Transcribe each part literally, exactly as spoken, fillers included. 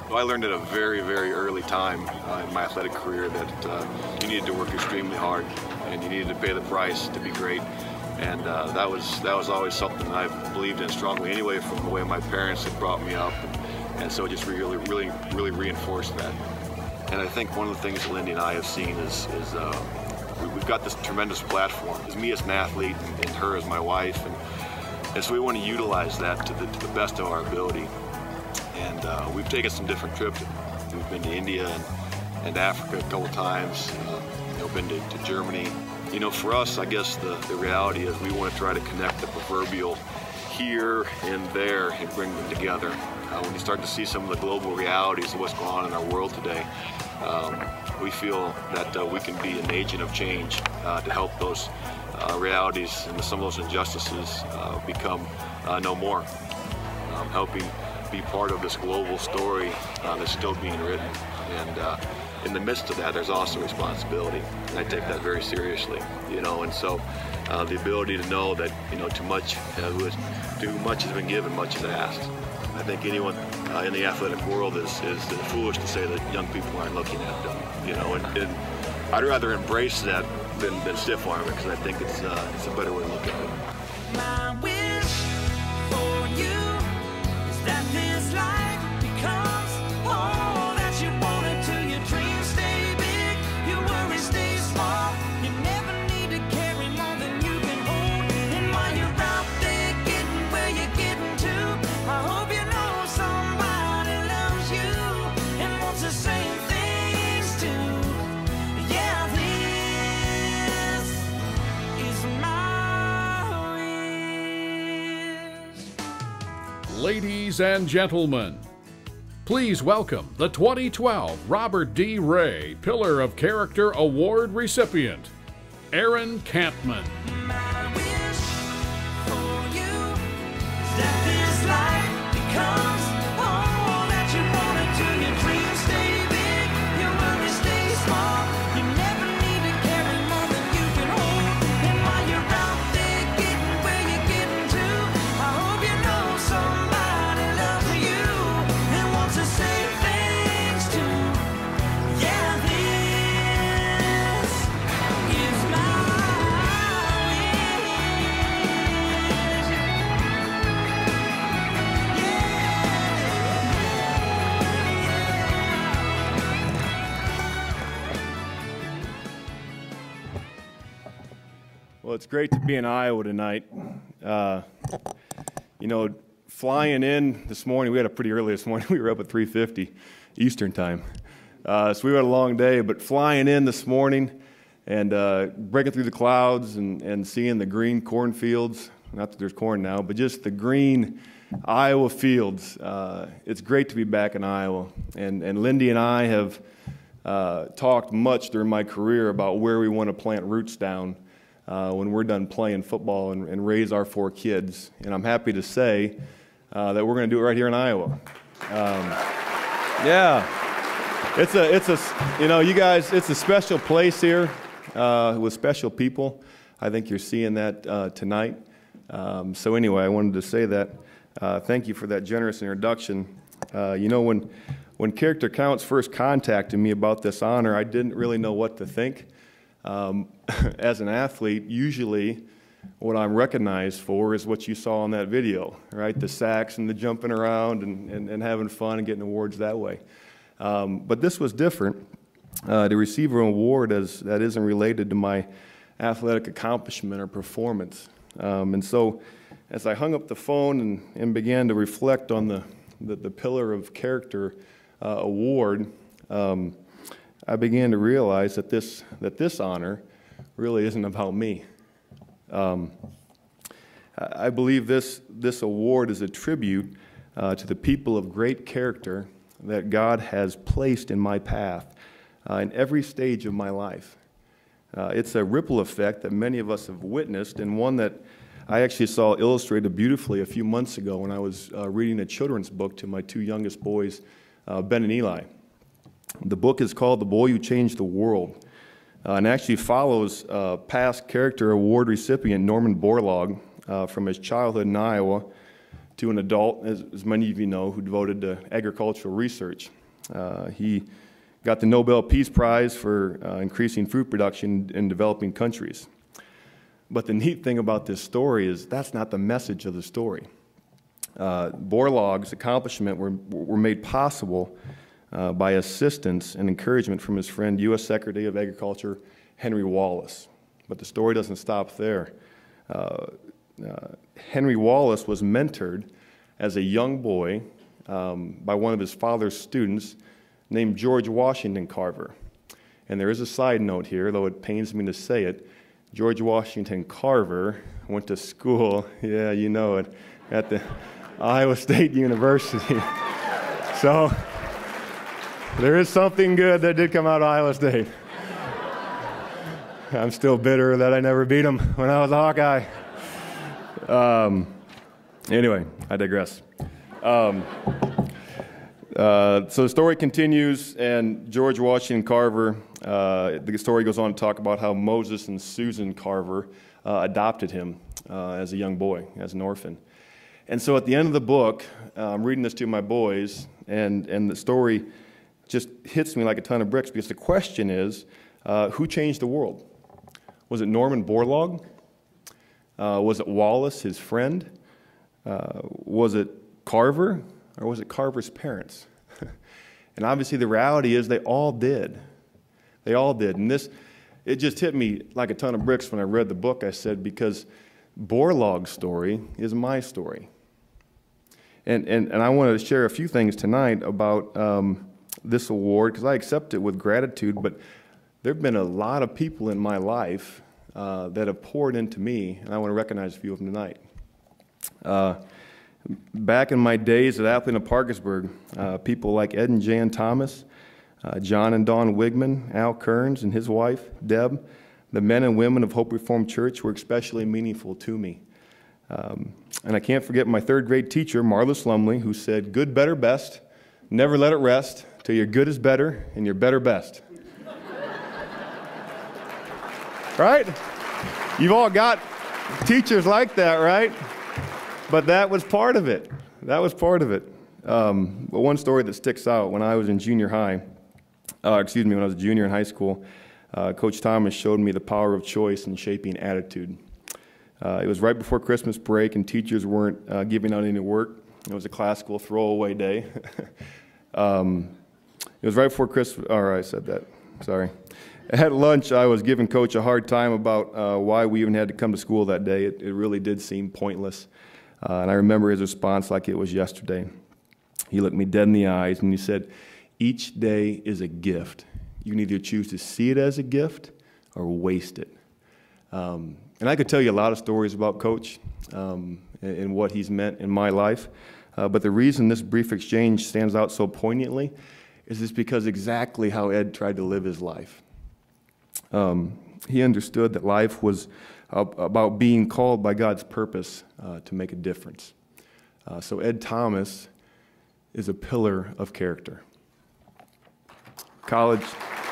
Well, I learned at a very, very early time uh, in my athletic career that uh, you needed to work extremely hard and you needed to pay the price to be great. And uh, that was that was always something I believed in strongly anyway, from the way my parents had brought me up, and, and so it just really, really, really reinforced that. And I think one of the things Lindy and I have seen is, is uh, we, we've got this tremendous platform. As me as an athlete and, and her as my wife, and, and so we want to utilize that to the, to the best of our ability. And uh, we've taken some different trips. We've been to India and, and Africa a couple times. Uh, you know, been to, to Germany. You know, for us, I guess the, the reality is we want to try to connect the proverbial here and there and bring them together. Uh, when you start to see some of the global realities of what's going on in our world today, um, we feel that uh, we can be an agent of change uh, to help those uh, realities and some of those injustices uh, become uh, no more. Um, helping be part of this global story uh, that's still being written. And uh, in the midst of that, there's also responsibility, and I take that very seriously. You know, and so uh, the ability to know that, you know, too much, uh, who is, too much has been given, much is asked. I think anyone uh, in the athletic world is, is foolish to say that young people aren't looking at them. You know, and, and I'd rather embrace that than, than stiff arm it, because I think it's uh, it's a better way to look at it. My wish for you is that this life becomes all that you want it to. Your dreams stay big, your worries stay small. You never need to carry more than you can hold. And while you're out there getting where you're getting to, I hope you know somebody loves you and wants the same things too. Yeah, this is my wish. Ladies and gentlemen, please welcome the twenty twelve Robert D. Ray Pillar of Character Award recipient, Aaron Kampman. My wish for you is that this life becomes all that you want it to. Your dreams stay big, your worries stay small. You never need to carry more than you can hold. And while you're out there getting where you're getting to, I hope you know somebody loves you and wants the same things too. Yeah, this is my Well, it's great to be in Iowa tonight. Uh, you know, flying in this morning, we had a pretty early this morning. We were up at three fifty Eastern time. Uh, so we had a long day, but flying in this morning and uh, breaking through the clouds and, and seeing the green cornfields, not that there's corn now, but just the green Iowa fields. Uh, it's great to be back in Iowa. And, and Lindy and I have uh, talked much during my career about where we want to plant roots down Uh, when we're done playing football and, and raise our four kids. And I'm happy to say uh, that we're going to do it right here in Iowa. Um, yeah, it's a, it's a, you know, you guys, it's a special place here uh, with special people. I think you're seeing that uh, tonight. Um, so anyway, I wanted to say that. Uh, thank you for that generous introduction. Uh, you know, when, when Character Counts first contacted me about this honor, I didn't really know what to think. Um, as an athlete, usually what I'm recognized for is what you saw in that video, right? The sacks and the jumping around and, and, and having fun and getting awards that way. Um, but this was different. Uh, to receive an award as, that isn't related to my athletic accomplishment or performance. Um, and so as I hung up the phone and, and began to reflect on the, the, the Pillar of Character uh, award, um, I began to realize that this, that this honor really isn't about me. Um, I believe this, this award is a tribute uh, to the people of great character that God has placed in my path uh, in every stage of my life. Uh, it's a ripple effect that many of us have witnessed, and one that I actually saw illustrated beautifully a few months ago when I was uh, reading a children's book to my two youngest boys, uh, Ben and Eli. The book is called The Boy Who Changed the World, uh, and actually follows uh, past Character Award recipient Norman Borlaug uh, from his childhood in Iowa to an adult, as, as many of you know, who devoted to agricultural research. Uh, he got the Nobel Peace Prize for uh, increasing food production in developing countries. But the neat thing about this story is that's not the message of the story. Uh, Borlaug's accomplishment were, were made possible uh, by assistance and encouragement from his friend, U S Secretary of Agriculture, Henry Wallace. But the story doesn't stop there. Uh, uh, Henry Wallace was mentored as a young boy um, by one of his father's students named George Washington Carver. And there is a side note here, though it pains me to say it. George Washington Carver went to school, yeah, you know it, at the Iowa State University. So there is something good that did come out of Iowa State. I'm still bitter that I never beat him when I was a Hawkeye. Um, anyway, I digress. Um, uh, so the story continues, and George Washington Carver, uh, the story goes on to talk about how Moses and Susan Carver uh, adopted him uh, as a young boy, as an orphan. And so at the end of the book, uh, I'm reading this to my boys, and, and the story just hits me like a ton of bricks, because the question is, uh, who changed the world? Was it Norman Borlaug? Uh, was it Wallace, his friend? Uh, was it Carver? Or was it Carver's parents? And obviously the reality is they all did. They all did. And this, it just hit me like a ton of bricks when I read the book, I said, because Borlaug's story is my story. And, and, and I wanted to share a few things tonight about um, this award, because I accept it with gratitude, but there have been a lot of people in my life uh, that have poured into me, and I want to recognize a few of them tonight. Uh, back in my days at Appleton and Parkersburg, uh, people like Ed and Jan Thomas, uh, John and Dawn Wigman, Al Kearns and his wife, Deb, the men and women of Hope Reformed Church were especially meaningful to me. Um, and I can't forget my third grade teacher, Marla Slumley, who said, "Good, better, best. Never let it rest till your good is better and your better best." Right? You've all got teachers like that, right? But that was part of it. That was part of it. Um, but one story that sticks out, when I was in junior high, uh, excuse me, when I was a junior in high school, uh, Coach Thomas showed me the power of choice in shaping attitude. Uh, it was right before Christmas break, and teachers weren't uh, giving out any work. It was a classical throwaway day. um, it was right before Christmas. All right, I said that. Sorry. At lunch, I was giving Coach a hard time about uh, why we even had to come to school that day. It, it really did seem pointless. Uh, and I remember his response like it was yesterday. He looked me dead in the eyes and he said, "Each day is a gift. You can either choose to see it as a gift or waste it." Um, and I could tell you a lot of stories about Coach um, and, and what he's meant in my life. Uh, but the reason this brief exchange stands out so poignantly is just because exactly how Ed tried to live his life. Um, he understood that life was uh, about being called by God's purpose uh, to make a difference. Uh, so Ed Thomas is a pillar of character. College.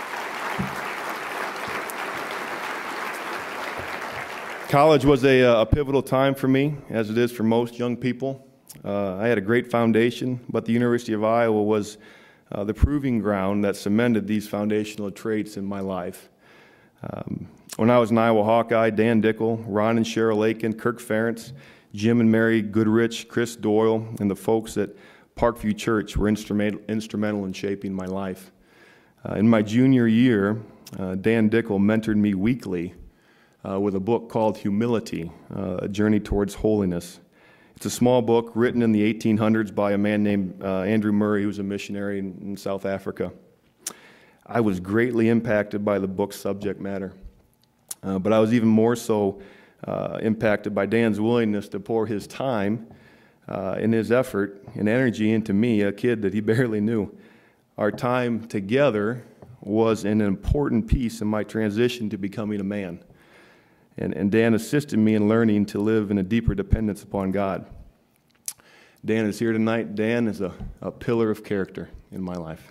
College was a, a pivotal time for me, as it is for most young people. Uh, I had a great foundation, but the University of Iowa was uh, the proving ground that cemented these foundational traits in my life. Um, when I was an Iowa Hawkeye, Dan Dickel, Ron and Cheryl Aiken, Kirk Ferentz, Jim and Mary Goodrich, Chris Doyle, and the folks at Parkview Church were instrumental, instrumental in shaping my life. Uh, in my junior year, uh, Dan Dickel mentored me weekly uh, with a book called Humility, uh, A Journey Towards Holiness. It's a small book written in the eighteen hundreds by a man named uh, Andrew Murray, who was a missionary in, in South Africa. I was greatly impacted by the book's subject matter, uh, but I was even more so uh, impacted by Dan's willingness to pour his time uh, and his effort and energy into me, a kid that he barely knew. Our time together was an important piece in my transition to becoming a man, and, and Dan assisted me in learning to live in a deeper dependence upon God. Dan is here tonight. Dan is a, a pillar of character in my life.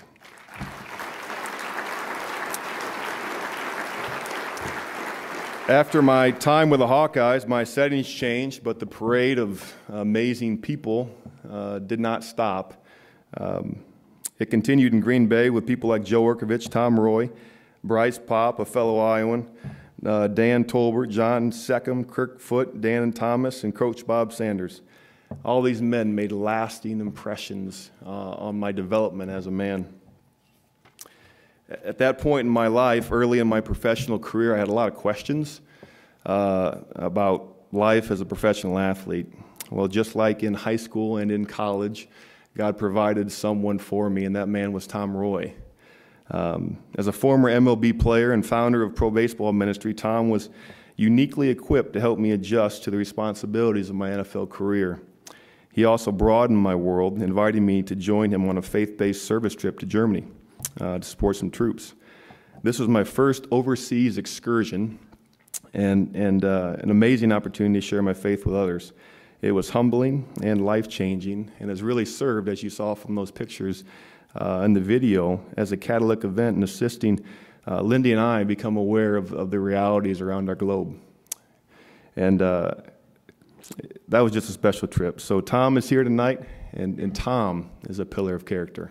After my time with the Hawkeyes, my settings changed, but the parade of amazing people uh, did not stop. Um, It continued in Green Bay with people like Joe Urkovich, Tom Roy, Bryce Pop, a fellow Iowan, uh, Dan Tolbert, John Seckham, Kirk Foote, Dan and Thomas, and Coach Bob Sanders. All these men made lasting impressions uh, on my development as a man. At that point in my life, early in my professional career, I had a lot of questions uh, about life as a professional athlete. Well, just like in high school and in college, God provided someone for me, and that man was Tom Roy. Um, as a former M L B player and founder of Pro Baseball Ministry, Tom was uniquely equipped to help me adjust to the responsibilities of my N F L career. He also broadened my world, inviting me to join him on a faith-based service trip to Germany uh, to support some troops. This was my first overseas excursion and, and uh, an amazing opportunity to share my faith with others. It was humbling and life-changing, and has really served, as you saw from those pictures uh, in the video, as a catalytic event in assisting uh, Lindy and I become aware of, of the realities around our globe. And uh, that was just a special trip. So Tom is here tonight, and, and Tom is a pillar of character.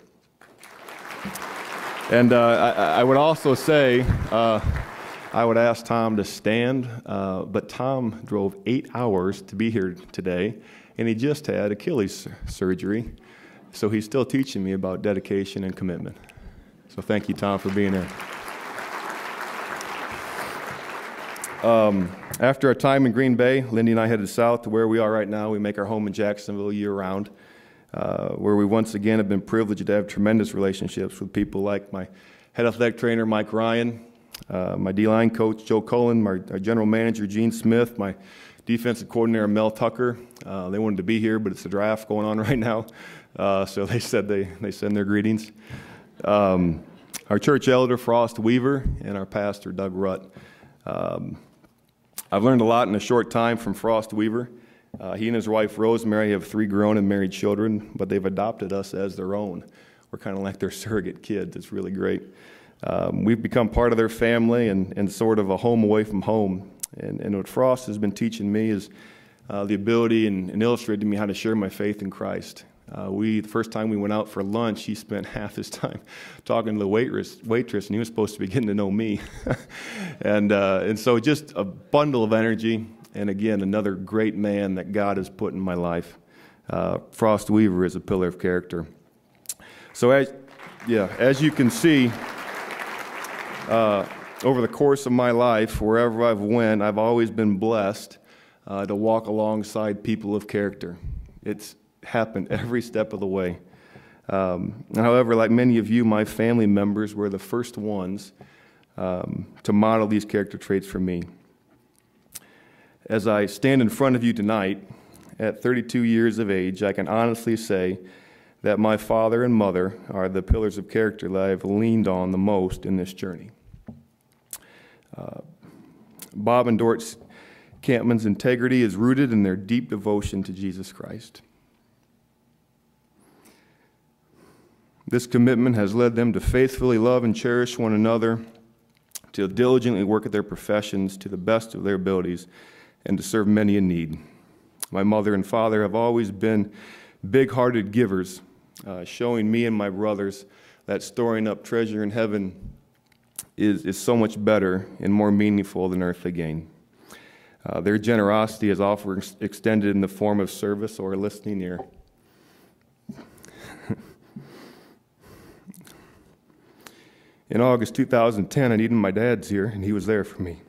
And uh, I, I would also say, uh, I would ask Tom to stand, uh, but Tom drove eight hours to be here today, and he just had Achilles surgery, so he's still teaching me about dedication and commitment. So thank you, Tom, for being here. Um, after our time in Green Bay, Lindy and I headed south to where we are right now. We make our home in Jacksonville year-round, uh, where we once again have been privileged to have tremendous relationships with people like my head athletic trainer, Mike Ryan, Uh, my D-line coach, Joe Cullen, my, our general manager, Gene Smith, my defensive coordinator, Mel Tucker. Uh, they wanted to be here, but it's a draft going on right now, uh, so they said they, they send their greetings. Um, our church elder, Frost Weaver, and our pastor, Doug Rutt. Um, I've learned a lot in a short time from Frost Weaver. Uh, he and his wife, Rosemary, have three grown and married children, but they've adopted us as their own. We're kind of like their surrogate kids. It's really great. Um, we've become part of their family and, and sort of a home away from home. And, and what Frost has been teaching me is uh, the ability and, and illustrating to me how to share my faith in Christ. Uh, we, the first time we went out for lunch, he spent half his time talking to the waitress, waitress and he was supposed to be getting to know me. and, uh, and so just a bundle of energy, and again, another great man that God has put in my life. Uh, Frost Weaver is a pillar of character. So as, yeah, as you can see, Uh, over the course of my life, wherever I've went, I've always been blessed uh, to walk alongside people of character. It's happened every step of the way. Um, however, like many of you, my family members were the first ones um, to model these character traits for me. As I stand in front of you tonight, at thirty-two years of age, I can honestly say that my father and mother are the pillars of character that I've leaned on the most in this journey. Uh, Bob and Dort Kampman's integrity is rooted in their deep devotion to Jesus Christ. This commitment has led them to faithfully love and cherish one another, to diligently work at their professions to the best of their abilities, and to serve many in need. My mother and father have always been big-hearted givers, uh, showing me and my brothers that storing up treasure in heaven is, is so much better and more meaningful than earthly gain. Uh, their generosity is often ex extended in the form of service or a listening ear. In August two thousand ten, I needed my dad's here, and he was there for me.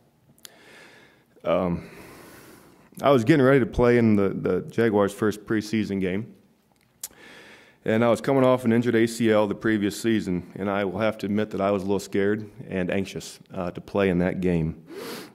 Um, I was getting ready to play in the, the Jaguars' first preseason game. And I was coming off an injured A C L the previous season, and I will have to admit that I was a little scared and anxious uh, to play in that game.